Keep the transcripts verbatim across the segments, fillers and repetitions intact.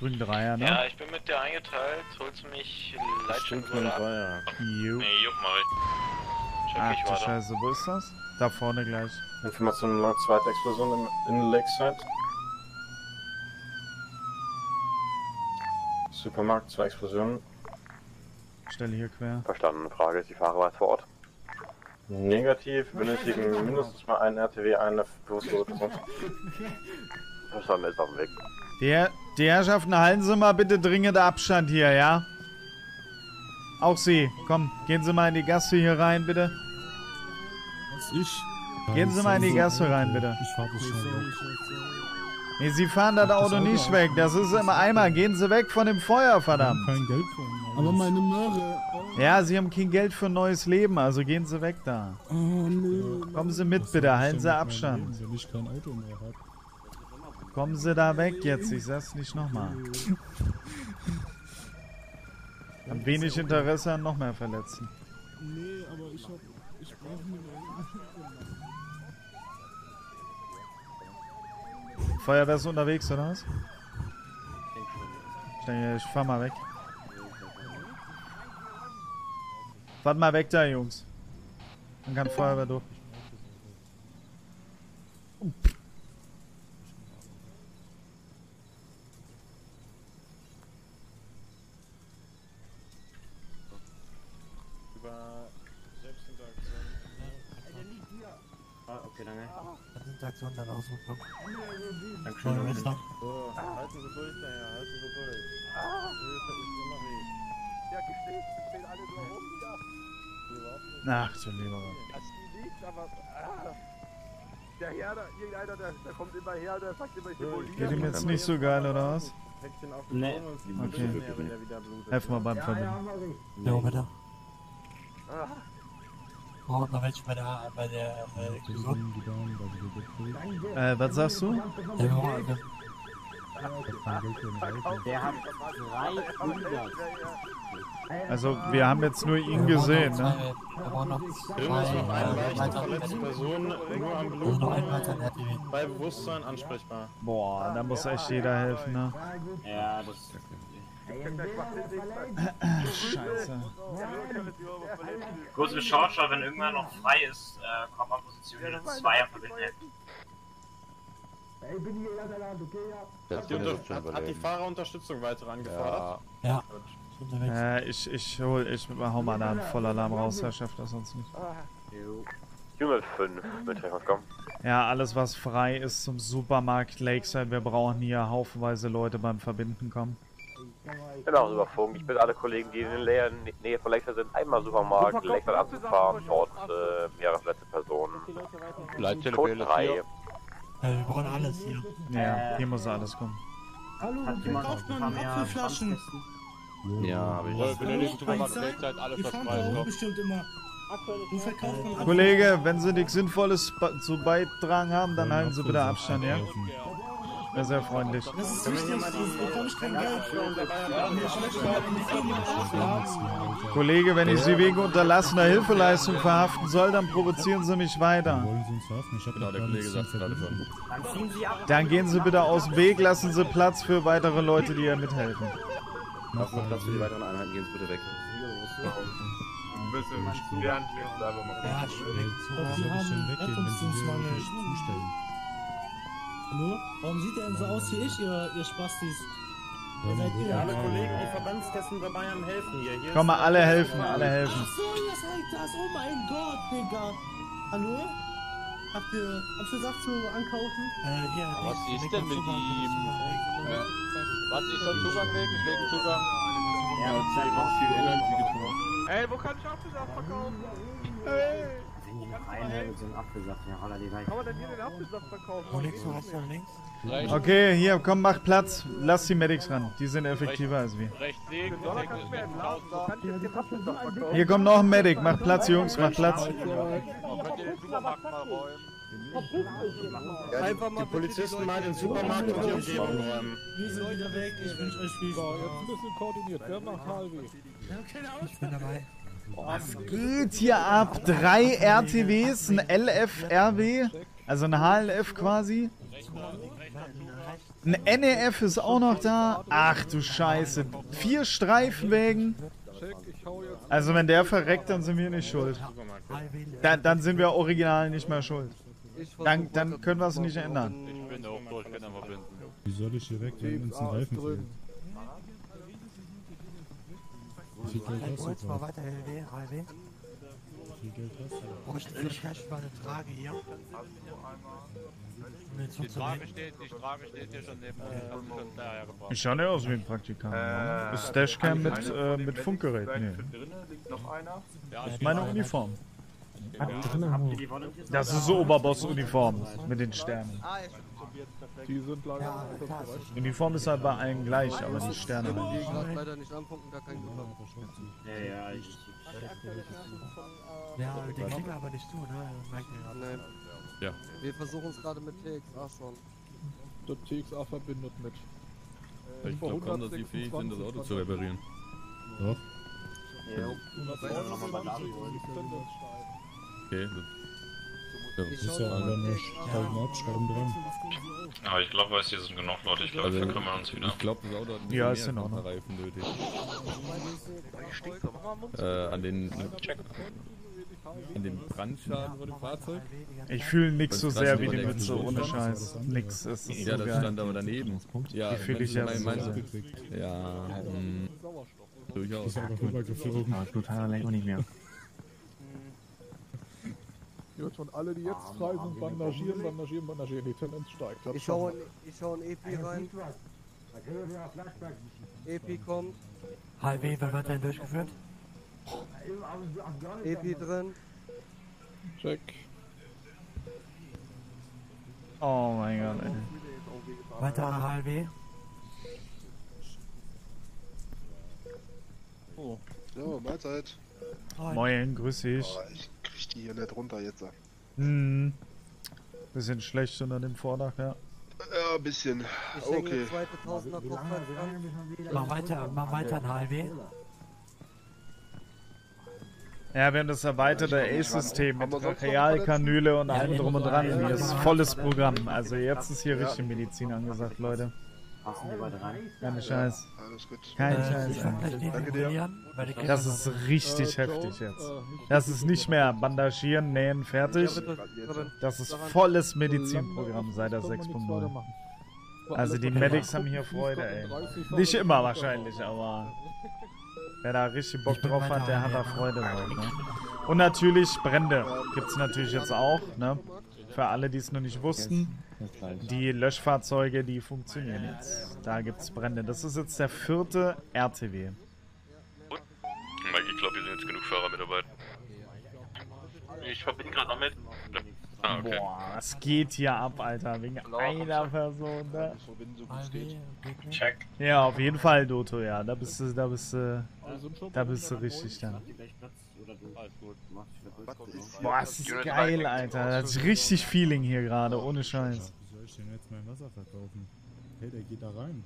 drücken Dreier, ne? Ja, ich bin mit dir eingeteilt. Holst du mich Leitstelle ab? Jo. Nee, juck mal. Check Ach ich du weiter. Scheiße, wo ist das? Da vorne gleich. Information Mark, zweite Explosion in, in Lakeside. Supermarkt, zwei Explosionen. Stelle hier quer. Verstanden. Frage ist, die Fahrer vor Ort? Negativ, benötigen mindestens mal einen R T W, eine bewusstlose Person. Verstanden, ist auf dem Weg. Der, die Herrschaften, halten Sie mal bitte dringend Abstand hier, ja? Auch Sie, komm, gehen Sie mal in die Gasse hier rein, bitte. Was ich? Gehen Sie mal in die Gasse rein, bitte. Ich fahr das schon. Nee, Sie fahren das Auto nicht weg, das ist im Eimer. Gehen Sie weg von dem Feuer, verdammt. Kein Geld von. Aber meine Möhre. Oh. Ja, Sie haben kein Geld für ein neues Leben, also gehen Sie weg da. Oh nee. Kommen Sie mit, bitte, halten Sie Abstand. Wenn ich kein Auto mehr habe. Kommen Sie da weg jetzt, ich sag's nicht nochmal. Haben wenig Interesse an noch mehr Verletzten. Nee, aber ich hab. Ich brauch mir Feuerwehr ist unterwegs, oder was? Ich denke, ich fahr mal weg. Fahrt mal weg da, Jungs. Dann kann Feuerwehr durch. Über Selbstinteraktion. Ah, okay, danke. Interaktion dann ausbekommen. Dankeschön. Halten So, halten Sie durch daher, halten Sie durch. Hilfe ist immer weg. Ja, gesteht, stehen alle so rum, ja. Ach du lieber Gott. Das liegt, aber. Ah, der Herr, da, irgendeiner, der, der kommt immer her, der sagt immer, ich demoliere. Geht ihm jetzt nicht so geil, oder was? Päckchen auf den nee. Und Sie Okay. mehr, wenn der wieder blutet. Helf mal beim Verbinden. Jo, bitte. Ah. Braucht noch welche bei der, bei der, äh, Explosion? Äh, was sagst du? Ja, wir brauchen- Der hat dreihundert. Also, wir haben jetzt nur ihn gesehen, ne? Wir brauchen noch Irgendwas noch zwei, eine äh, leichte weiter. verletzte Person, nur am Also Blut, noch ein weiter R T W. bei Bewusstsein ansprechbar. Boah, da muss echt jeder helfen, ne? Ja, das. Scheiße. Kurze Schauschau, wenn irgendwann noch frei ist, äh, kommt mal positioniert und Zweier verbinden. Hat die, unter hat, hat die Fahrerunterstützung weiter angefordert? Ja. Sind unterwegs. Äh, ich, ich hol, ich hau mal da einen Vollalarm raus, er schafft das sonst nicht. Unit fünf, mit rauskommen. Ja, alles was frei ist zum Supermarkt Lakeside, wir brauchen hier haufenweise Leute beim Verbinden kommen. Genau, über Funk. Ich bitte alle Kollegen, die in der Nähe von Lakeside sind, einmal Supermarkt, Lakeside anzufahren, dort äh, mehrere verletzte Personen. Code drei. Äh, wir brauchen alles hier. Ja, hier muss alles kommen. Hallo, hat jemand noch ein paar mehr Apfelflaschen? Ja, aber ich Hallo? bin nicht drüber nachdenkt, alles was frei ist. Bestimmt immer. Du verkaufst man Kollege, wenn Sie nichts Sinnvolles zu beitragen haben, dann halten Sie bitte Abstand, ja? Wäre sehr freundlich. Das ist wichtig, sonst bekomme ich kein Geld. Kollege, wenn ich Sie wegen unterlassener Hilfeleistung verhaften soll, dann provozieren Sie mich weiter. Wollen Sie uns helfen? Ich hab Genau, der Kollege sagt gerade schon. Dann ziehen Sie ab. Dann gehen Sie bitte aus dem Weg, lassen Sie Platz für weitere Leute, die ihr mithelfen. Mach mal Platz für die weiteren Einheiten, gehen Sie bitte weg. Ein bisschen während wir bleiben wir mal. Ja, schon weg. Wir haben Rettungsdienstmangel. Zustellen. Hallo? Warum sieht der denn so aus wie ich, ihr, ihr Spastis? Ihr seid ihr. Alle Kollegen, die Verbandstesten dabei haben, helfen hier. hier Komm mal, alle helfen, alle Ach helfen. so, ihr seid das. Oh mein Gott, Digga. Hallo? Habt ihr Apfelsaft zu ankaufen? Äh, hier. Was ist denn mit ihm? Was ist der Zugang wegen? Ich lege Zugang. Ja, Ja, sie haben viel Energie getrunken. Ey, wo kann ich Apfelsaft verkaufen? Wenn die noch eine mit so einem Apfelsaft, ja, holla die rein. Kann man denn hier den Apfelsaft verkaufen? Wo links, wo rechts, wo links? Rechts, Okay, hier, komm, mach Platz. Lass die Medics ran. Die sind effektiver als wir. rechts liegen, Dollar links kannst du mir ist entladen. Wo kann ich jetzt den Apfelsaft verkaufen? Hier kommt noch ein Medic. Mach Platz, Jungs, mach Platz. Könnt ihr den Supermarkt mal räumen? Ja, die, die Polizisten mal den Supermarkt und die Umgebung räumen. Wir sind wieder weg, ich wünsche euch viel Spaß. ein bisschen koordiniert. Wer macht Halvi? Ich bin dabei. Was geht hier ab? Drei R T Ws, ein L F R W, also ein H L F quasi. Ein N E F ist auch noch da. Ach du Scheiße. Vier Streifenwägen. Also wenn der verreckt, dann sind wir nicht schuld. Dann, dann sind wir original nicht mehr schuld. Dann, dann können wir es nicht ändern. Ich bin auch durch, ich kann einfach binden. Wie soll ich direkt, wenn uns ein Reifen fehlt? Wie viel Geld hast du Kurz mal drauf? weiter, L W, H W. Wie viel Geld hast du? Bräuchte vielleicht mal eine Trage hier. Mit so Die zu Trage nehmen. steht, die Trage steht hier schon neben, äh, hab ich schon daher gebracht. Ich schaue nicht aus wie ein Praktikant. Äh, ist Dashcam mit, äh, mit Funkgerät? Nee. Ja, Das ist meine Uniform. Habt ihr die Wolle? Das ist so Oberboss-Uniform mit den Sternen. Die sind leider Ja, klar. Uniform ist halt bei allen gleich, aber die Sterne halt nicht. gerade leider nicht anfunken, da kein Glück haben. Ja, ja, ich. Ja, den kriegen wir aber nicht zu, ne? Merkt ihr gerade. Nein. Ja. Wir versuchen es gerade mit T X A schon. Der T X A verbindet mit. Ich glaube kaum, dass sie fähig sind, das Auto zu reparieren. Doch. Okay, das Ich Ist schau ja noch aber mal nur T X A. tausend Abschreiben dran. Aber ich glaube, hier sind genug Leute. Ich glaube, Also, wir kümmern uns wieder. Ich glaube, das Auto hat ein bisschen Ja, mehr ist in als Ordnung. einen Reifen nötig. Äh, an den, an dem Brandschaden von dem Fahrzeug? Ich fühle nix so sehr wie die Mütze, ohne Scheiß. Nix, es ist Ja, so das geil. stand aber daneben. Ja, Die fühl ich ja mein, so mein, sehr. Ja, mh, durchaus. Ist einfach rübergeflogen. Gut, und alle, die jetzt frei sind, bandagieren, bandagieren, bandagieren. Die Tendenz steigt. Ich schau, in, ich schau in E P rein. E P kommt. H W wird weiterhin durchgeführt. E P drin. Check. Oh mein Gott, ey. Weiterer H W. Oh. Ja, Mahlzeit. Moin, grüß dich. Oh, ich krieg die hier nicht runter jetzt. Hm. Bisschen schlecht unter dem Vordach, ja. Ja, ein bisschen. Ich Okay. Mach weiter, mach weiter ein H W. Ja, wir haben das erweiterte Ace-System mit Brachialkanüle und allem drum und dran. Hier ist volles Programm. Also jetzt ist hier richtig Medizin angesagt, Leute. Passen die beide rein? Keine Scheiß. Alles gut. Kein Äh, Scheiß. ich werd gleich defibrillaeren, weil die Das Kinder ist richtig heftig jetzt. Das ist nicht mehr bandagieren, nähen, fertig. Das ist volles Medizinprogramm seit der sechs Punkt null. Also die Medics haben hier Freude, ey. Nicht immer wahrscheinlich, aber wer da richtig Bock drauf hat, der hat da Freude drauf, ne? Und natürlich Brände gibt's natürlich jetzt auch, ne? Für alle, die es noch nicht wussten. Die Löschfahrzeuge, die funktionieren jetzt. Da gibt's Brände. Das ist jetzt der vierte R T W. Mike, ich glaube, hier sind jetzt genug Fahrer mit dabei. Ich verbinde gerade noch mit. Ah, okay. Boah, was geht hier ab, Alter? Wegen einer Person, ne? H W, Check. Ja, auf jeden Fall, Doto, ja. Da bist du, da bist du, da bist du richtig dann. Alles gut. Boah, es ist geil, Alter. Das ist richtig Feeling hier gerade, ohne Scheiß. Wie soll ich denn jetzt mein Wasser verkaufen? Hey, der geht da rein.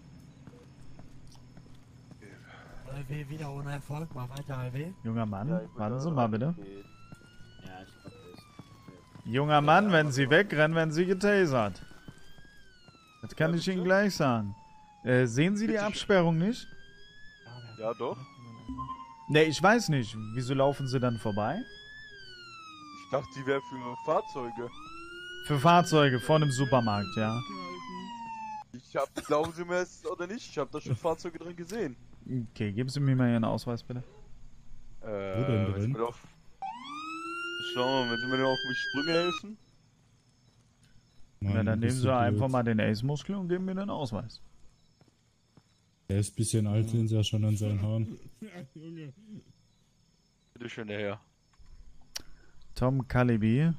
H W wieder ohne Erfolg, mach weiter H W. Junger Mann, warten Sie mal bitte. Ja, ich glaube, das ist. Junger Mann, wenn Sie wegrennen, werden Sie getasert. Das kann ich Ihnen gleich sagen. Äh, sehen Sie die Absperrung nicht? Ja, doch. Ne, ich weiß nicht. Wieso laufen Sie dann vorbei? Ich dachte, die wäre für Fahrzeuge. Für Fahrzeuge vor einem Supermarkt, ja. Ich hab, glauben Sie mir es oder nicht? Ich habe da schon Fahrzeuge drin gesehen. Okay, geben Sie mir mal Ihren Ausweis, bitte. Äh, Wo denn wenn Sie drin? mir auf... Schau mal, wenn Sie mir auf die Sprünge helfen. Na, Mann, dann nehmen bist Sie du einfach blöd. mal den Ace-Muskel und geben mir den Ausweis. Der ist ein bisschen alt, sehen Sie ja schon an seinen Haaren. Bitte schön, der Herr. Tom Kalibi.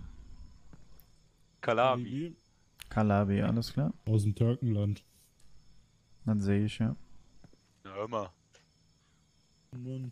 Kalabi. Kalabi, alles klar. Aus dem Türkenland. Dann sehe ich, ja. Ja, hör mal. Mann.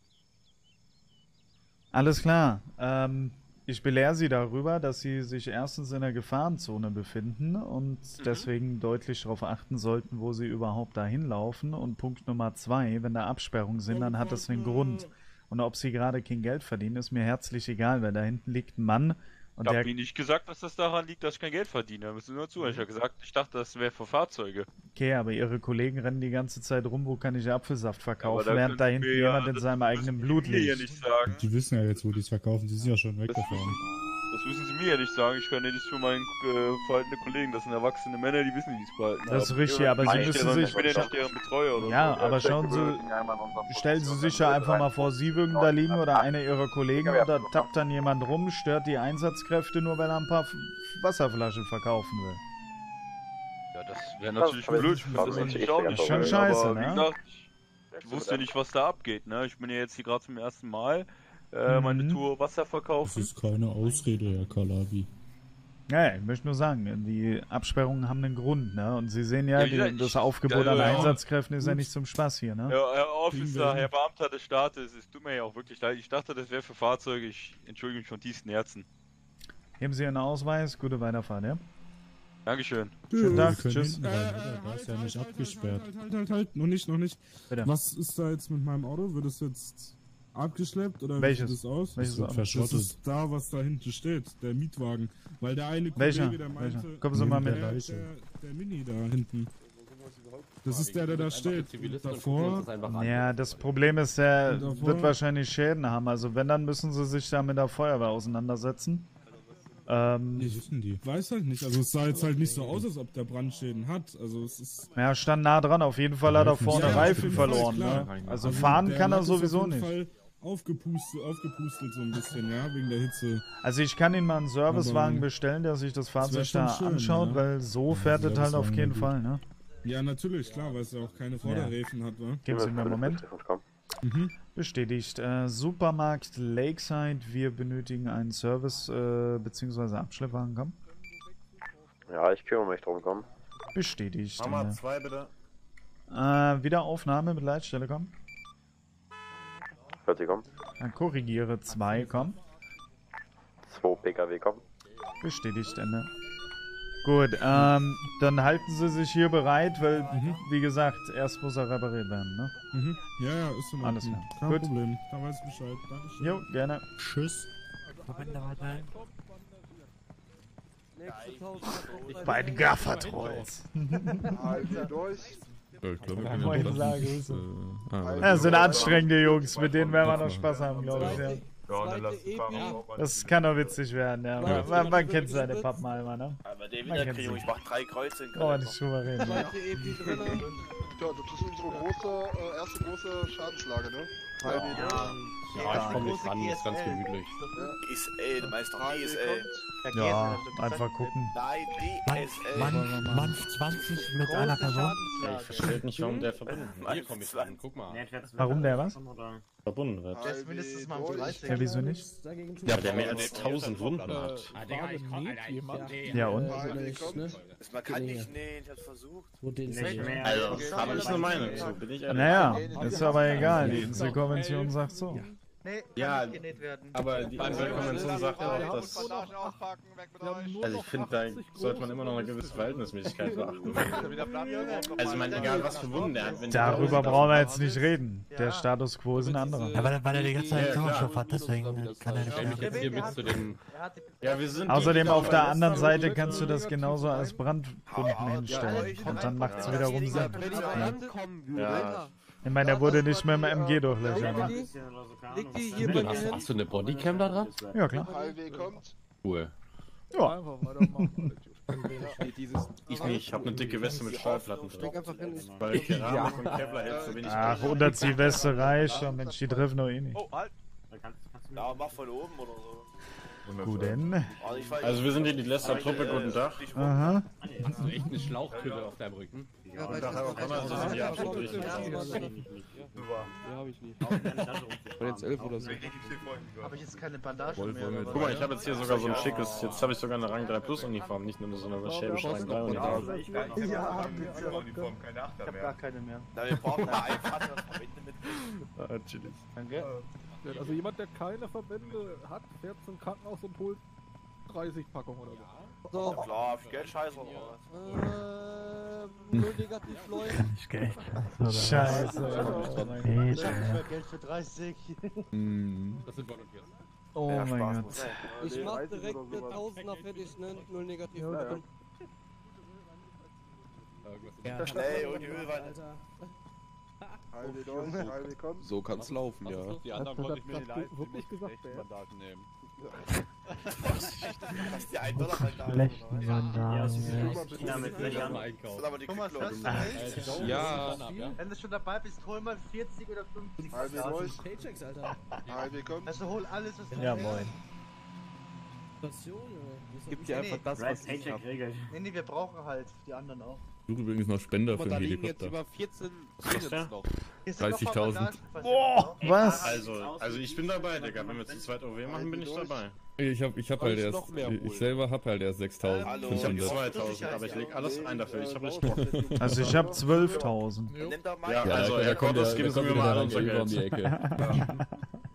Alles klar. Ähm, ich belehre Sie darüber, dass Sie sich erstens in der Gefahrenzone befinden und deswegen deutlich darauf achten sollten, wo Sie überhaupt dahin laufen. Und Punkt Nummer zwei, wenn da Absperrungen sind, dann hat das einen Grund. Und ob Sie gerade kein Geld verdienen, ist mir herzlich egal, weil da hinten liegt ein Mann Und ich der, habe Ihnen nicht gesagt, dass das daran liegt, dass ich kein Geld verdiene. Da müssen Sie nur zuhören. Ich habe gesagt, ich dachte, das wäre für Fahrzeuge. okay, aber ihre Kollegen rennen die ganze Zeit rum, wo kann ich Apfelsaft verkaufen, da während da können hinten wir ja- jemand in das seinem eigenen Blut mir ja liegt. nicht sagen. Die wissen ja jetzt, wo die es verkaufen. Die sind ja schon weggefahren. Das müssen Sie mir ja nicht sagen. Ich kann ja nicht für meinen äh, verhaltene Kollegen. Das sind erwachsene Männer, die wissen, wie es verhalten Das ist haben. richtig, aber Sie Ich müssen bin sich... ja nicht deren Betreuer oder Ja, so. aber schauen Sie, stellen Sie sich ja einfach mal vor, Sie würden da liegen oder einer Ihrer Kollegen und da tappt dann jemand rum, stört die Einsatzkräfte nur, weil er ein paar F- Wasserflaschen verkaufen will. Ja, das wäre natürlich blöd. Ich finde das natürlich auch nicht Schon schön, scheiße, aber wie ne? gesagt, ich wusste ja nicht, was da abgeht. Ne? Ich bin ja jetzt hier gerade zum ersten Mal äh, meine Mhm. Tour Wasser Das verkaufen. ist keine Ausrede, Herr Kalabi. Ja, ich möchte nur sagen, die Absperrungen haben einen Grund, ne? Und Sie sehen ja, Ja, die, ja, ich- das Aufgebot ja, an ja. Einsatzkräften ist ja nicht zum Spaß hier, ne? Ja, Herr Officer, Herr Beamter des Staates, es tut mir ja auch wirklich leid. Ich dachte, das wäre für Fahrzeuge. Ich entschuldige mich von tiefstem Herzen. Geben Sie Ihren Ausweis, gute Weiterfahrt, ja? Dankeschön. Schönen Wir Tag, können tschüss. hinten rein, oder? Da ist ja nicht abgesperrt. Halt, halt, halt, halt, noch nicht, noch nicht. Bitte. Was ist da jetzt mit meinem Auto? Wird es jetzt abgeschleppt oder Welches? wie sieht das aus? Welches wird Auto? Das verschrottet. ist da, was da hinten steht, der Mietwagen. Weil der eine Kollege, Welcher? der meinte... Welcher? Kommen Sie mal Neben mit. der Der, Leiche. der, der Mini da hinten. Das ist der, der da steht. Und davor... Ja, das Problem ist, der Und davor- wird wahrscheinlich Schäden haben. Also wenn, dann müssen Sie sich da mit der Feuerwehr auseinandersetzen. Ähm, Nee, wissen die. Weiß halt nicht. Also es sah jetzt halt nicht so aus, als ob der Brandschäden hat. Also es ist... ja, stand nah dran. Auf jeden Fall hat er vorne Ja, Reifen auf jeden Fall, verloren, klar. ne? Also fahren der kann er Lack ist auf sowieso jeden nicht. Fall aufgepustet, aufgepustelt so ein bisschen, ja, wegen der Hitze. Also ich kann Ihnen mal einen Servicewagen Aber- bestellen, der sich das Fahrzeug wär schon da schön, anschaut, ja. weil so fährt es halt auf Servicewagen jeden wäre Fall, ne? Ja, natürlich, klar, weil es ja auch keine Vorderreifen hat, wa? Geben Sie mir einen Moment. Mhm. Bestätigt. Äh, Supermarkt Lakeside, wir benötigen einen Service äh, bzw. Abschleppwagen, komm. Ja, ich kümmere mich drum, komm. Bestätigt. Mama, Äh, zwei bitte. äh, Wiederaufnahme mit Leitstelle, komm. vierzig, komm. Dann korrigiere zwei, komm. zwei P K W, komm. Bestätigt, Ende. Gut, ähm, dann halten Sie sich hier bereit, weil, Mhm. wie gesagt, erst muss er repariert werden, ne? Mhm. Ja, ja, ist in Alles Ordnung. klar. Kein Gut. Problem. Da weiß ich Bescheid. Dankeschön. Jo, gerne. Tschüss. Bei den Gaffertrolls. Halten durch. Ja, ich glaube, Ja, wir moin, können sage das, ich so. äh, ah, Ja, sind anstrengende Jungs, mit denen werden wir noch Spaß haben, glaube ich, ja. Ja, dann lass die Fahrer auch Das kann doch witzig werden, ja. Man, man, man kennt seine Pappenheimer, ne? Aber der Man kennt sie. ich mach drei Kreuze in Brauchen wir nicht drüber reden. Ne? Ja, das ist unsere große, äh, erste große Schadenslage, ne? Ja, ich komme nicht ran, ist ganz gemütlich. I S L, du meinst doch I S L. Ja, einfach gucken. Nein, D S L. Mann, Mann zwanzig mit einer Person. Ja, ich verstehe nicht, warum der verbunden wird. Hier komm ich ran, guck mal. Warum der was? Verbunden wird. Der ist mindestens mal um dreißig. Ja, wieso nicht? Ja, der mehr als tausend Wunden hat. Ja, und? Man kann nicht nähen, ich hab's versucht. Also, aber ist nur meine, so bin ich ehrlich. Naja, ist aber egal. Die Inselkonvention sagt so. Ja, aber die Inselkonvention sagt auch, dass... Also ich finde, da sollte man immer noch eine gewisse Verhältnismäßigkeit beachten. Also ich meine, egal was für Wunden der hat. Wenn Darüber brauchen wir jetzt nicht reden. Der Status quo ist ein anderer. Ja, weil, weil er die ganze Zeit Ja, klar. Sauerstoff hat, deswegen kann er nicht mehr. hier mit zu dem... Ja, wir sind Außerdem auf der anderen Seite kannst du das genauso als Brandwunden hinstellen. Und dann macht es wiederum Sinn. Ja. Ich meine, der wurde nicht mit dem M G durchlöchert. Ne? Liegt die hier bei Hast, hast du eine Bodycam da dran? Ja, klar. Highway kommt. Cool. Ja. Einfach weitermachen. Ich nicht, ich habe eine dicke Weste mit Stahlplatten drin. Weil Keramik und Kevlar hält so wenig. Ach, Unterziehweste reicht schon. Mensch, die treffen doch eh nicht. Oh, halt! Ja, mach von oben oder so. Gut, denn? Also wir sind hier die Lester-Truppe, guten Tag. Aha. Hast du echt eine Schlauchhülle auf deinem Rücken? Ja, Guten Tag, Herr O'Connor, Sie sind hier absolut richtig. Super. Ja, habe ich nicht. War jetzt elf oder so. Habe ich jetzt keine Bandage Wollen, mehr? wollen wir, guck mal, ich habe jetzt hier sogar so ein schickes, jetzt habe ich sogar eine Rang drei Plus Uniform, nicht nur so eine schäbische Rang drei Uniform. Ja, Uniform, keine Achter mehr. Ich hab gar keine mehr. Na, wir brauchen mal ein Fahrzeug verbinden mit. Ah, chillig. Danke. Also jemand, der keine Verbände hat, fährt zum Krankenhaus und holt dreißig Packungen oder so. So. Ja, klar, auf Geldscheiße oder was? Ähm, null negativ läuft. Kann ich Geld. Scheiße. Ich hab nicht mehr Geld für dreißig. Das sind volontiert. Oh ja, mein Spaß Gott. muss sein. Ich mach direkt eine Tausender fertig, ne? Null negativ. Ja, ja. Ja. Schnell, und die Ölwanne. So kann's laufen, ja. Die anderen konnte ich mir nicht leisten, wirklich gesagt, ey. Mandaten nehmen. Das ist ja ein Dollar Mandat. Schlechten Mandat. Damit Löchern. Thomas, hörst du mich? Ja. Wenn du schon dabei bist, hol mal vierzig oder fünfzig. Paychecks, Alter. Also hol alles, was du Ja, moin. Gib dir einfach das, was ich hab. regelt. Nee, nee, wir brauchen halt die anderen auch. Ich suche übrigens noch Spender für Da den liegen jetzt Helikopter. über vierzehn Tickets noch. dreißigtausend. Boah, was? Also, also ich bin dabei, Digga. Wenn wir zu zweit O W machen, bin ich dabei. Ich hab, ich hab halt erst, ich selber hab halt erst sechstausend. Ich hab zweitausend, aber ich leg alles ein dafür. Ich hab nicht Bock. Also ich hab zwölftausend. Ja, also, Herr Kortes, geben Sie mir mal alle unser Geld. Um die Ecke.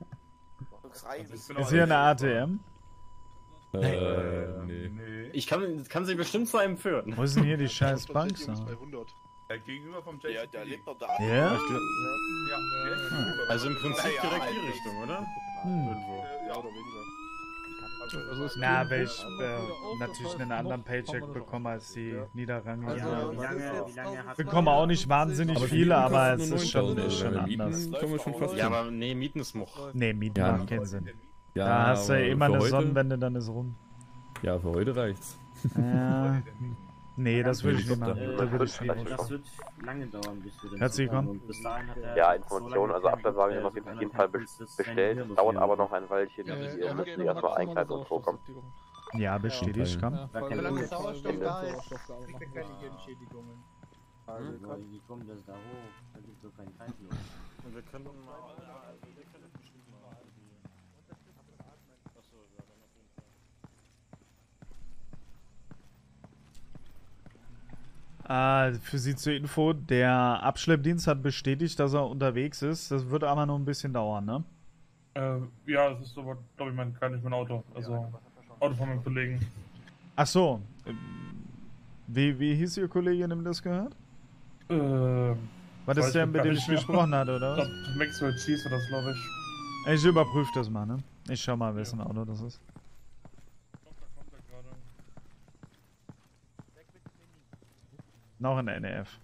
Ist hier eine A T M? Äh, nee. Ich kann, kann sie bestimmt zu einem führen. Wo ist denn hier die scheiß Bank? Ja, gegenüber vom J Ja, der lebt doch da. Ja? Ja, Also im Prinzip direkt die Richtung, oder? Hm. Ja, oder weniger. Na, weil ich äh, natürlich einen anderen Paycheck bekomme als die Niederrangigen. Ja, wie lange, wie lange hat Ich bekomme auch nicht wahnsinnig Aber viele, Mieten aber kosten es nur ist schon, neuntausend, ist schon oder? anders. Mieten können wir schon fast Ja, hin. aber nee, Mieten ist Much. Nee, Mieten Ja, macht keinen Sinn. Ja, Da hast du ja aber immer für eine heute- Sonnenwende, dann ist rum. Ja, für heute reicht's. Ja. Nee, das würde ich nicht machen. Äh, Da würde ich schwierig. das wird lange dauern, bis wir den Herzlich Zug haben. willkommen. Und bis dahin hat er Ja, so Informationen, lange also Zeit Abschlusswagen mit, sind auf äh, jeden Fall so bes- anderthalb bestellt, Stunden dauert hier aber noch ein Weilchen. Ja, Die ja, äh, ja, müssen ja, erstmal ja, einkleiden und vorkommen. Ja, bestätigt, komm. Ja, Gar kein Solange Problem. Sauerstoff da ist, Sauerstoff kriegt er keine Entschädigungen. Hm? Wie kommt das da hoch? Da gibt es doch keinen Kreislauf. Wir können mal... Ah, für Sie zur Info, der Abschleppdienst hat bestätigt, dass er unterwegs ist. Das wird aber noch ein bisschen dauern, ne? Äh, ja, das ist aber, glaube ich, mein, gar nicht mein Auto. Also, Auto von meinem Kollegen. Ach so. Wie, wie hieß Ihr Kollege, dem das gehört? Äh, War das weiß der, ich mit gar dem nicht ich mehr. gesprochen hatte, oder was? Ich glaub, Maxwell Cheese oder das, glaube ich. Ich überprüfe das mal, ne? Ich schau mal, wessen Auto das ist. Noch ein N E F.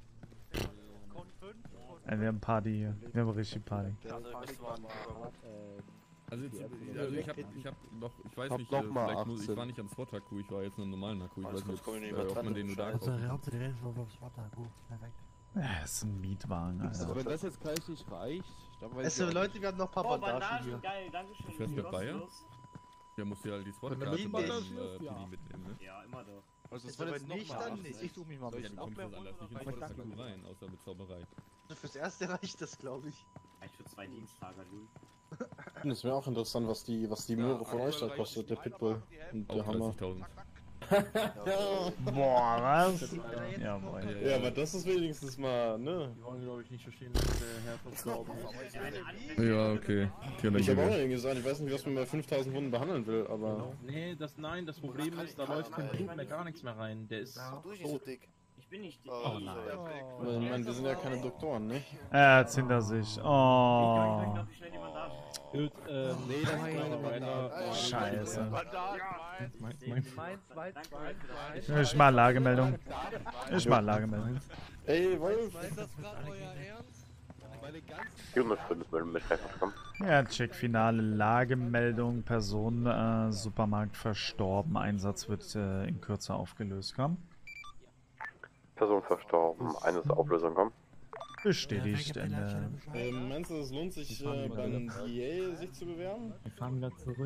Ey, wir haben Party hier. Wir haben richtig Party. Also, jetzt, also ich hab, ich hab noch, ich weiß Hab nicht, noch äh, mal vielleicht muss, ich achtzehn. war nicht am SWAT-Akku, ich war jetzt in einem normalen Akku, ich Alles weiß nicht, gut, komm ich nicht äh, mehr ob dran, man den nur da Scheiße. kauft. Ja, das ist ein Mietwagen, Also Alter. wenn das jetzt gleich nicht reicht, dann weiß Also ich auch Leute, wir haben noch ein paar Oh, Bandagen Bandagen, hier. geil, danke schön. Du fährst mit Bayer? Kostenlos. Ja, musst du ja halt die Wenn SWAT-Karte du beim mit äh, Bandage P ist, D ja. mitnehmen, ne? Ja, immer doch. Also Ist das nicht, dann nicht. Ich suche mich mal ein Du bisschen. kommst das anders nicht in Aber ich das danke Akku dir. rein, außer mit Zauberei. Also fürs Erste reicht das, glaube ich. Reicht für zwei Diensttage, du. Das wäre auch interessant, was die, was die Möhre von euch da kostet, der Pitbull und der Auch Hammer. dreißigtausend. Boah, was? Ja, moin. Ja, aber das ist wenigstens mal, ne? Die wollen, glaube ich, nicht verstehen, dass der Herr verstorben ist. Ja, okay. Okay, dann Ich habe gehen auch wir. noch gesagt, ich weiß nicht, was man bei fünftausend Wunden behandeln will, aber... Nee, das, nein, das Problem ist, da läuft kein Blut mehr, gar nichts mehr rein. Der ist Du bist so dick. Ich bin nicht. Oh, nein. Ich meine, wir sind ja keine Doktoren, ne? Er hat's hinter sich. Oh. Gut, ähm, nee, das ist meine meiner. Scheiße. Mein Ich mach Lagemeldung. Ich mach Lagemeldung. Ey, Wolf! vierhundertfünf mit Trefferstamm. Ja, check finale Lagemeldung. Person äh, Supermarkt verstorben. Einsatz wird äh, in Kürze aufgelöst. Komm. Person verstorben. Eines Auflösung kommen. Bestätigt. Ende. Ähm, meinst du, es lohnt sich äh, beim D A sich zu bewerben? Wir fahren wieder zurück.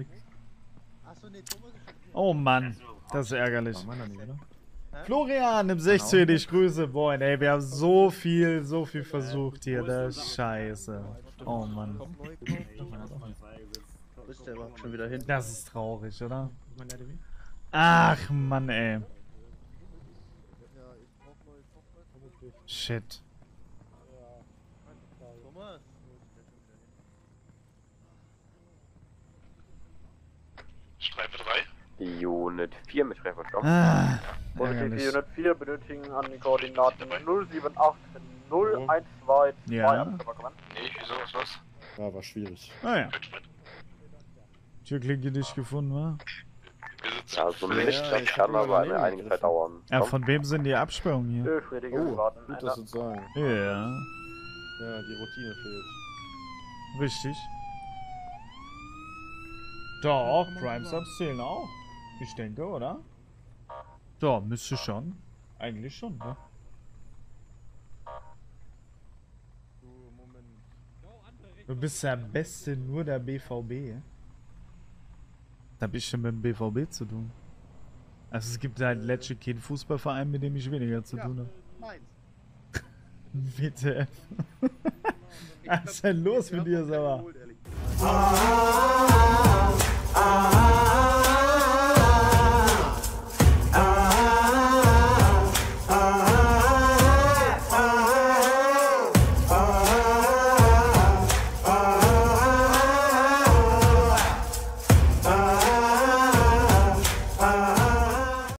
Oh Mann, das ist ärgerlich. Florian im sechzehn, ich grüße. Boah, ey, wir haben so viel, so viel versucht hier. Das ist scheiße. Oh Mann. Wo ist der überhaupt schon wieder hin? Das ist traurig, oder? Ach Mann, ey. Shit. Streife drei. Unit vier mit Trefferstamm. Ah, Positiv ärgerlich. Unit vier benötigen an die Koordinaten null sieben acht null eins zwei zwei. Ja. Nee, wieso, was los? Ja, war schwierig. Ah ja. Türklinke nicht gefunden, wa? Ja, so ein Lichtschlag kann aber eine einige Zeit dauern. Ja, von wem sind die Absperrungen hier? Oh, gut, das zu sagen. Ja. Ja, die Routine fehlt. Richtig. Doch, Crime-Subs zählen auch. Ich denke, oder? Doch, müsste schon. Eigentlich schon, ne? Du bist ja am besten nur der B V B. Was hab ich denn mit dem B V B zu tun? Also es gibt halt letztlich keinen Fußballverein, mit dem ich weniger zu tun habe. Meins. Bitte. Was ist denn los mit dir, Sauer? Ah, ah, ah.